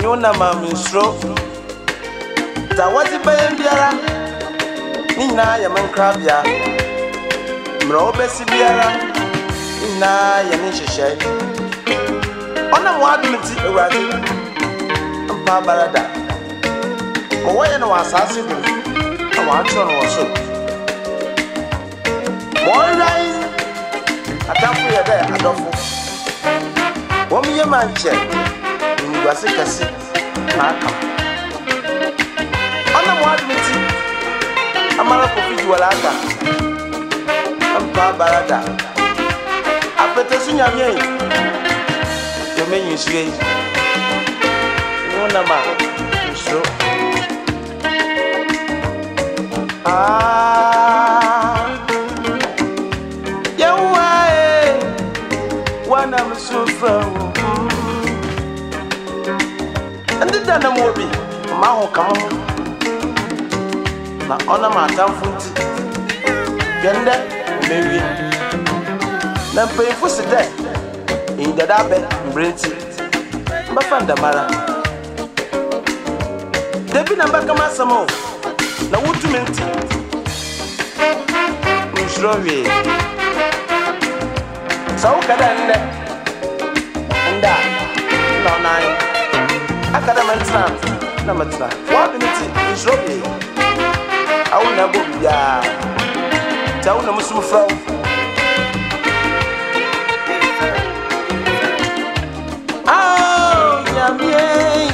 you na mami stroke. Da wati bayan biara. Nina ya man krabia. Mro besi biara. Nina ya ni sheshe. Ona mo admiti ewade. Mpa barada. Mo waye na wasase dum. Na wa atro no so. Mo rai. Atafu ya da adofo. Wo mi ye manche. Ngwase kase. Na aka. Ona mo admiti. Amara ko fiji wala aka. Mpa barada. Apete sunyamye. Yo menyi suye. Wona ma. So. Yawa wana msufra. Andi dana mobi. Ma ho kama. Na ona ma atamfunti. Gende mewi. Na mpayifo se de. Indada be mbrenti. Mbafanda mara. Debi na mbaka masamo. Na wutu menti. Nshrowe. Sa ukada nde. Nda. No nai. Akada mantra. Na matra. Wa binti nshrowe. Awu na go bia. Tawu na musumu frau. Ah, yamie.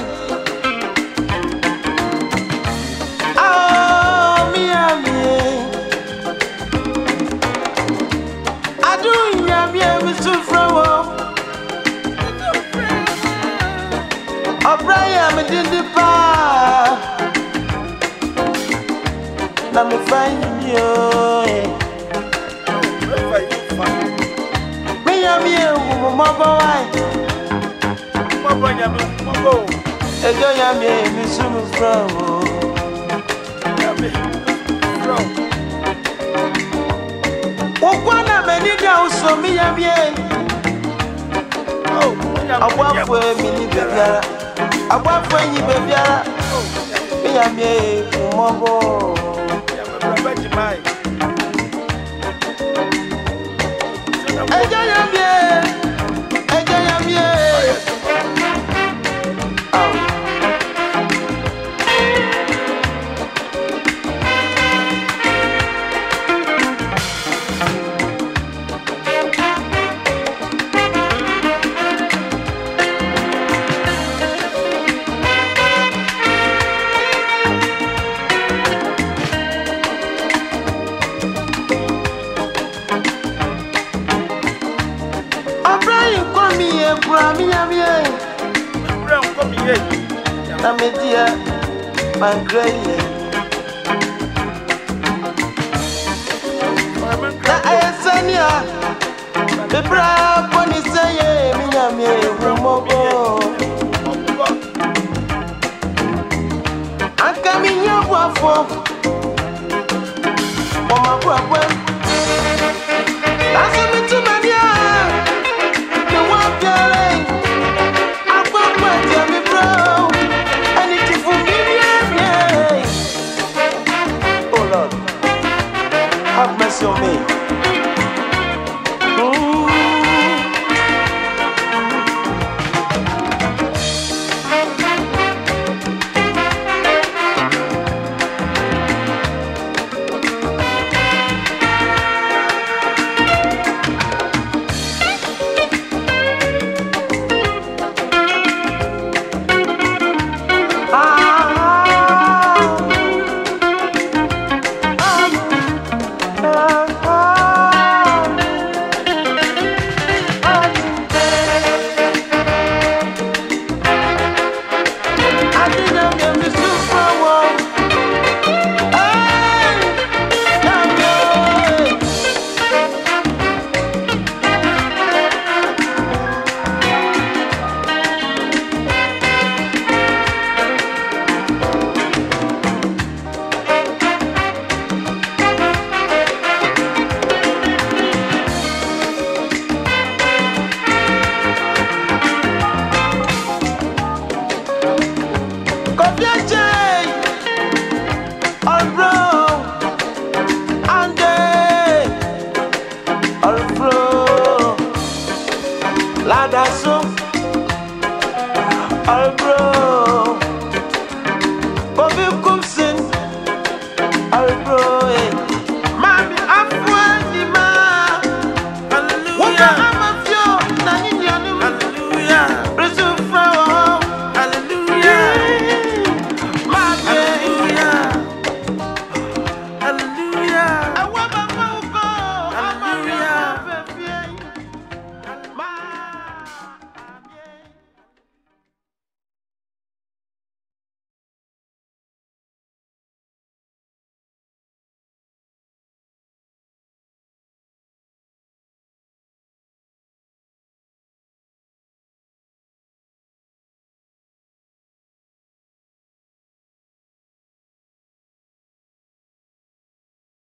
O'Brien, me did the bar. Now me find you. Me am you, my boy. Ejo yami, me sumu from. Okwana me ni da so me yam ye. Oh, abwafo mi ni bebiara. Abwafo nyi bebiara. Me yam ye umobo. Ejo yam ye. Ejo yam ye. Media, my gray. I send ya the brave when you say, me, Rumobo. I'm coming your waffle. Oh, my brother. That's me to my dear. You want your have mercy on me.